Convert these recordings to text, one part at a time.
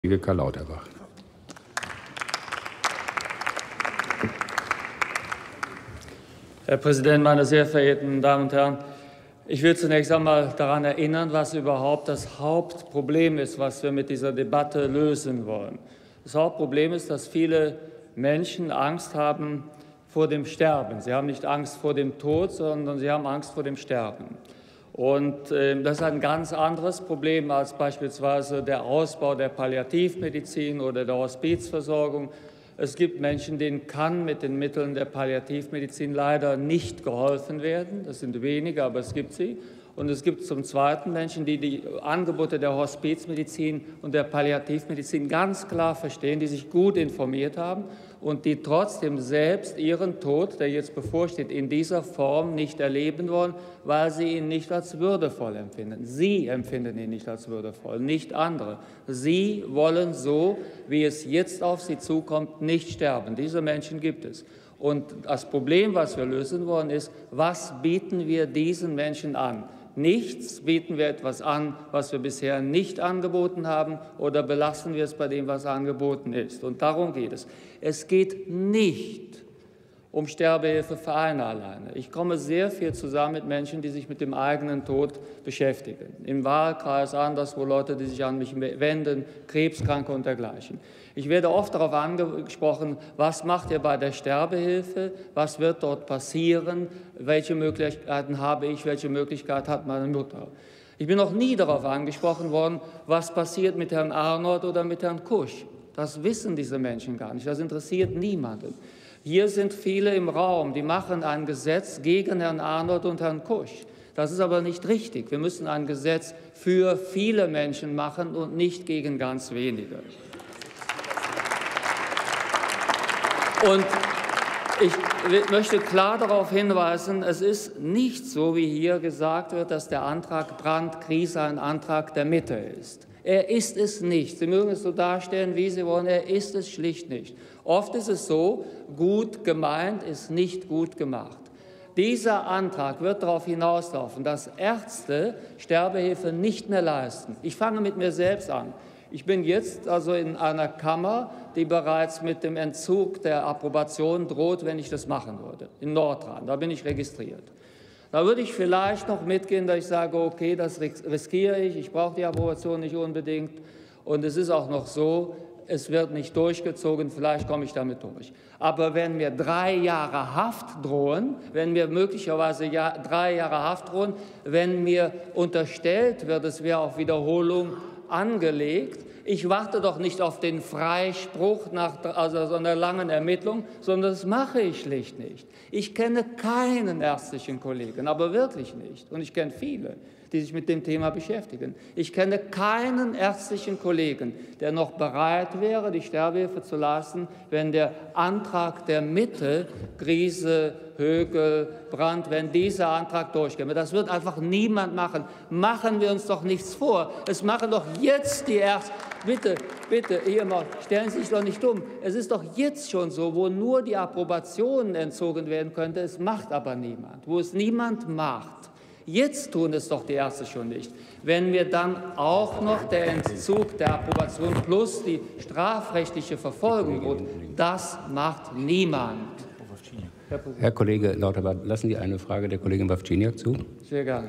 Kollege Karl Lauterbach. Herr Präsident, meine sehr verehrten Damen und Herren! Ich will zunächst einmal daran erinnern, was überhaupt das Hauptproblem ist, was wir mit dieser Debatte lösen wollen. Das Hauptproblem ist, dass viele Menschen Angst haben vor dem Sterben. Sie haben nicht Angst vor dem Tod, sondern sie haben Angst vor dem Sterben. Und das ist ein ganz anderes Problem als beispielsweise der Ausbau der Palliativmedizin oder der Hospizversorgung. Es gibt Menschen, denen kann mit den Mitteln der Palliativmedizin leider nicht geholfen werden. Das sind wenige, aber es gibt sie. Und es gibt zum Zweiten Menschen, die die Angebote der Hospizmedizin und der Palliativmedizin ganz klar verstehen, die sich gut informiert haben und die trotzdem selbst ihren Tod, der jetzt bevorsteht, in dieser Form nicht erleben wollen, weil sie ihn nicht als würdevoll empfinden. Sie empfinden ihn nicht als würdevoll, nicht andere. Sie wollen so, wie es jetzt auf sie zukommt, nicht sterben. Diese Menschen gibt es. Und das Problem, was wir lösen wollen, ist, was bieten wir diesen Menschen an? Nichts, bieten wir etwas an, was wir bisher nicht angeboten haben, oder belassen wir es bei dem, was angeboten ist. Und darum geht es. Es geht nicht um Sterbehilfevereine alleine. Ich komme sehr viel zusammen mit Menschen, die sich mit dem eigenen Tod beschäftigen. Im Wahlkreis, anderswo Leute, die sich an mich wenden, Krebskranke und dergleichen. Ich werde oft darauf angesprochen, was macht ihr bei der Sterbehilfe, was wird dort passieren, welche Möglichkeiten habe ich, welche Möglichkeit hat meine Mutter. Ich bin noch nie darauf angesprochen worden, was passiert mit Herrn Arnold oder mit Herrn Kusch. Das wissen diese Menschen gar nicht, das interessiert niemanden. Hier sind viele im Raum, die machen ein Gesetz gegen Herrn Arnold und Herrn Kusch. Das ist aber nicht richtig. Wir müssen ein Gesetz für viele Menschen machen und nicht gegen ganz wenige. Und ich möchte klar darauf hinweisen, es ist nicht so, wie hier gesagt wird, dass der Antrag Brandt-Griesser ein Antrag der Mitte ist. Er ist es nicht. Sie mögen es so darstellen, wie Sie wollen, er ist es schlicht nicht. Oft ist es so, gut gemeint ist nicht gut gemacht. Dieser Antrag wird darauf hinauslaufen, dass Ärzte Sterbehilfe nicht mehr leisten. Ich fange mit mir selbst an. Ich bin jetzt also in einer Kammer, die bereits mit dem Entzug der Approbation droht, wenn ich das machen würde, in Nordrhein. Da bin ich registriert. Da würde ich vielleicht noch mitgehen, dass ich sage, okay, das riskiere ich brauche die Approbation nicht unbedingt. Und es ist auch noch so, es wird nicht durchgezogen, vielleicht komme ich damit durch. Aber wenn mir 3 Jahre Haft drohen, wenn mir möglicherweise 3 Jahre Haft drohen, wenn mir unterstellt wird, es wäre auf Wiederholung angelegt, ich warte doch nicht auf den Freispruch nach so einer langen Ermittlung, sondern das mache ich schlicht nicht. Ich kenne keinen ärztlichen Kollegen, aber wirklich nicht. Und ich kenne viele, die sich mit dem Thema beschäftigen. Ich kenne keinen ärztlichen Kollegen, der noch bereit wäre, die Sterbehilfe zu leisten, wenn der Antrag der Mitte, Griese, Högel, Brandt, wenn dieser Antrag durchkäme. Das wird einfach niemand machen. Machen wir uns doch nichts vor. Es machen doch jetzt die Ärzte. Bitte, bitte, Ehemaß, stellen Sie sich doch nicht dumm. Es ist doch jetzt schon so, wo nur die Approbation entzogen werden könnte. Es macht aber niemand. Wo es niemand macht. Jetzt tun es doch die Ärzte schon nicht. Wenn mir dann auch noch der Entzug der Approbation plus die strafrechtliche Verfolgung droht, das macht niemand. Herr Kollege Lauterbach, lassen Sie eine Frage der Kollegin Wawrzyniak zu? Sehr gerne.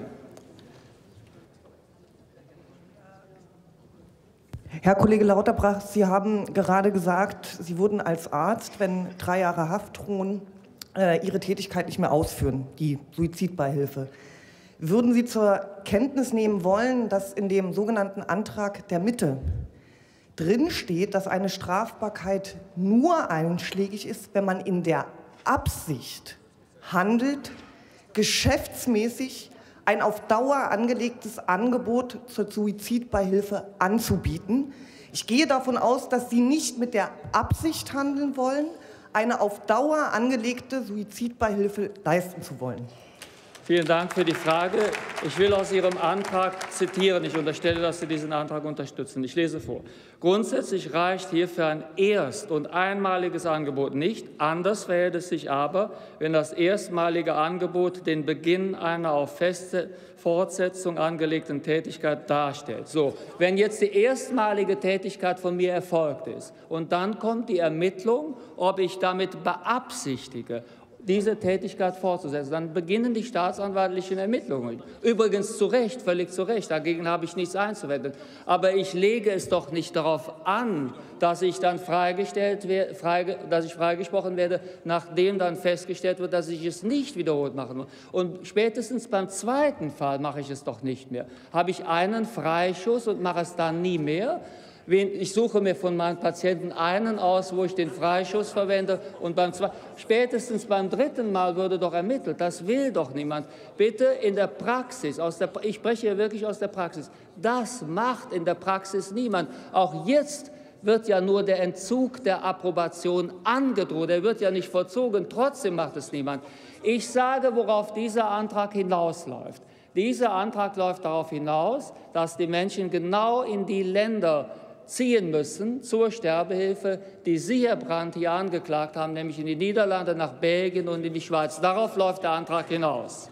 Herr Kollege Lauterbach, Sie haben gerade gesagt, Sie würden als Arzt, wenn 3 Jahre Haft drohen, Ihre Tätigkeit nicht mehr ausführen, die Suizidbeihilfe. Würden Sie zur Kenntnis nehmen wollen, dass in dem sogenannten Antrag der Mitte drin steht, dass eine Strafbarkeit nur einschlägig ist, wenn man in der Absicht handelt, geschäftsmäßig ein auf Dauer angelegtes Angebot zur Suizidbeihilfe anzubieten. Ich gehe davon aus, dass Sie nicht mit der Absicht handeln wollen, eine auf Dauer angelegte Suizidbeihilfe leisten zu wollen. Vielen Dank für die Frage. Ich will aus Ihrem Antrag zitieren. Ich unterstelle, dass Sie diesen Antrag unterstützen. Ich lese vor. Grundsätzlich reicht hierfür ein erst- und einmaliges Angebot nicht. Anders verhält es sich aber, wenn das erstmalige Angebot den Beginn einer auf feste Fortsetzung angelegten Tätigkeit darstellt. So, wenn jetzt die erstmalige Tätigkeit von mir erfolgt ist und dann kommt die Ermittlung, ob ich damit beabsichtige, diese Tätigkeit fortzusetzen, dann beginnen die staatsanwaltlichen Ermittlungen. Übrigens zu Recht, völlig zu Recht, dagegen habe ich nichts einzuwenden. Aber ich lege es doch nicht darauf an, dass ich dann freigesprochen werde, nachdem dann festgestellt wird, dass ich es nicht wiederholt machen muss. Und spätestens beim zweiten Fall mache ich es doch nicht mehr. Habe ich einen Freischuss und mache es dann nie mehr? Ich suche mir von meinen Patienten einen aus, wo ich den Freischuss verwende, und spätestens beim dritten Mal würde doch ermittelt. Das will doch niemand. Bitte in der Praxis, ich spreche hier wirklich aus der Praxis, das macht in der Praxis niemand. Auch jetzt wird ja nur der Entzug der Approbation angedroht. Er wird ja nicht vollzogen, trotzdem macht es niemand. Ich sage, worauf dieser Antrag hinausläuft. Dieser Antrag läuft darauf hinaus, dass die Menschen genau in die Länder ziehen müssen zur Sterbehilfe, die Sie, Herr Brandt, hier angeklagt haben, nämlich in die Niederlande, nach Belgien und in die Schweiz. Darauf läuft der Antrag hinaus.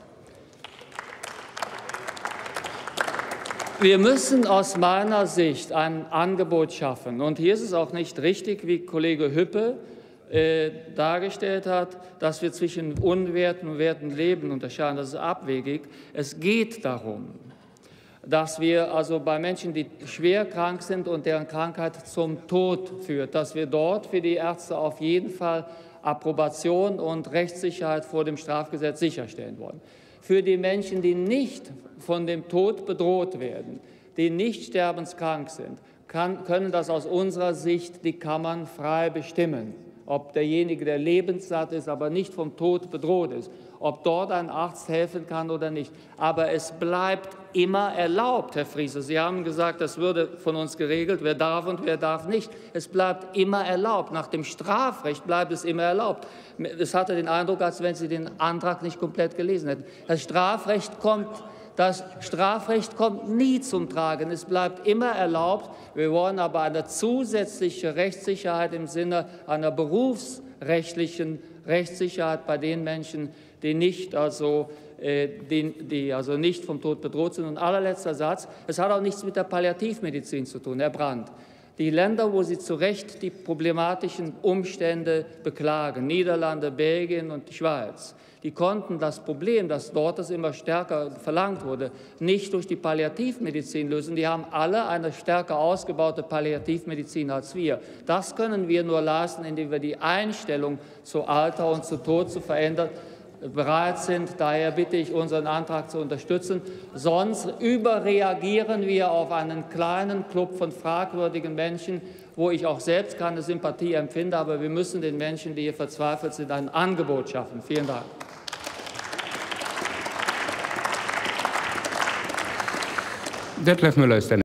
Wir müssen aus meiner Sicht ein Angebot schaffen. Und hier ist es auch nicht richtig, wie Kollege Hüppe dargestellt hat, dass wir zwischen unwerten und werten Leben unterscheiden. Das ist abwegig. Es geht darum, dass wir also bei Menschen, die schwer krank sind und deren Krankheit zum Tod führt, dass wir dort für die Ärzte auf jeden Fall Approbation und Rechtssicherheit vor dem Strafgesetz sicherstellen wollen. Für die Menschen, die nicht von dem Tod bedroht werden, die nicht sterbenskrank sind, können das aus unserer Sicht die Kammern frei bestimmen. Ob derjenige, der lebenssatt ist, aber nicht vom Tod bedroht ist, ob dort ein Arzt helfen kann oder nicht. Aber es bleibt immer erlaubt, Herr Friese. Sie haben gesagt, das würde von uns geregelt, wer darf und wer darf nicht. Es bleibt immer erlaubt. Nach dem Strafrecht bleibt es immer erlaubt. Es hatte den Eindruck, als wenn Sie den Antrag nicht komplett gelesen hätten. Das Strafrecht kommt nie zum Tragen. Es bleibt immer erlaubt. Wir wollen aber eine zusätzliche Rechtssicherheit im Sinne einer berufsrechtlichen Rechtssicherheit bei den Menschen, die nicht nicht vom Tod bedroht sind. Und allerletzter Satz, es hat auch nichts mit der Palliativmedizin zu tun, Herr Brandt. Die Länder, wo Sie zu Recht die problematischen Umstände beklagen, Niederlande, Belgien und die Schweiz, die konnten das Problem, das dort immer stärker verlangt wurde, nicht durch die Palliativmedizin lösen. Die haben alle eine stärker ausgebaute Palliativmedizin als wir. Das können wir nur leisten, indem wir die Einstellung zu Alter und zu Tod zu verändern bereit sind. Daher bitte ich, unseren Antrag zu unterstützen. Sonst überreagieren wir auf einen kleinen Club von fragwürdigen Menschen, wo ich auch selbst keine Sympathie empfinde. Aber wir müssen den Menschen, die hier verzweifelt sind, ein Angebot schaffen. Vielen Dank. Detlef Müller ist der